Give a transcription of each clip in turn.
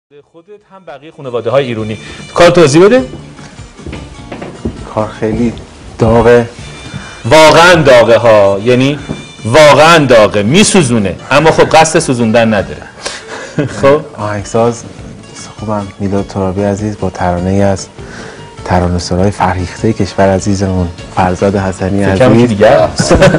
خودت هم بقیه خانواده های ایرانی کار توضیح بده. کار خیلی داغه، واقعا داغه ها، یعنی واقعا داغه، میسوزونه، اما خب قصد سوزوندن نداره. خب آهنگساز خوبم میلاد ترابی عزیز با ترانه‌ای از ترانه‌سرای فرهیخته کشور عزیزمون فرزاد حسنی عزیز دیگه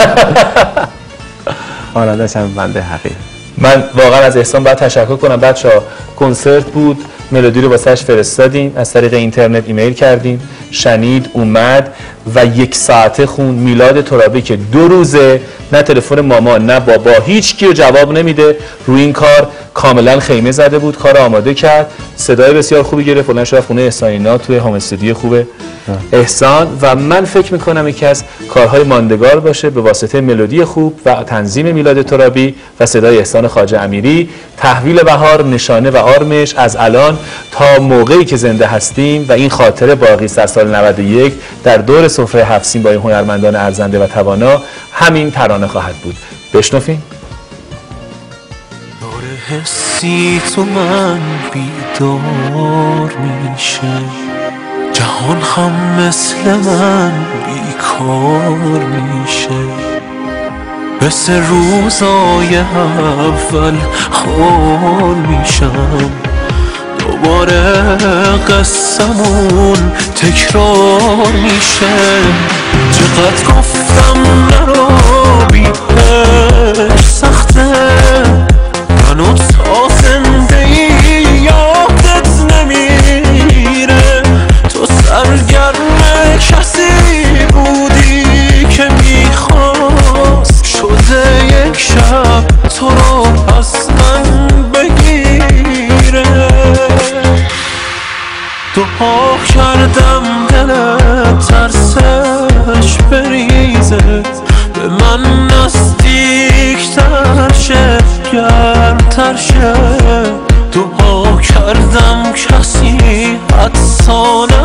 آرادش هم بنده حقیق. من واقعا از احسان باید تشکر کنم. بچه‌ها کنسرت بود، ملودی رو واسش فرستادیم، از طریق اینترنت ایمیل کردیم، شنید، اومد و 1 ساعته خون. میلاد ترابی که 2 روزه نه تلفن ماما نه بابا هیچ کیو جواب نمیده، روی این کار کاملا خیمه زده بود، کار آماده کرد، صدای بسیار خوبی گرفت، بلند شد خونه احسانینا توی هام استودیو خوبه احسان. و من فکر میکنم یکی از کارهای ماندگار باشه به واسطه ملودی خوب و تنظیم میلاد ترابی و صدای احسان خواجه امیری. تحویل بهار نشانه و آرمش از الان تا موقعی که زنده هستیم و این خاطره باقی است از سال 91 در دور سفره 7 سین با این هنرمندان ارزنده و توانا همین ترانه خواهد بود. بشنویم. داره حسی تو من بیدار میشه، جهان هم مثل من بیکار میشه، مثل روزای اول خال میشم، دوباره قصه‌مون تکرار میشه. چقدر گفتم نرو بیش سخته، منو تا زنده یادت نمیره، تو سرگرم کسی بودی که میخواست شده یک شب تو رو از من بگیره. دعا کردم دلت ترسش بریزه، به من نزدیکتر شه گرمتر شه، دعا کردم کسی حدسانه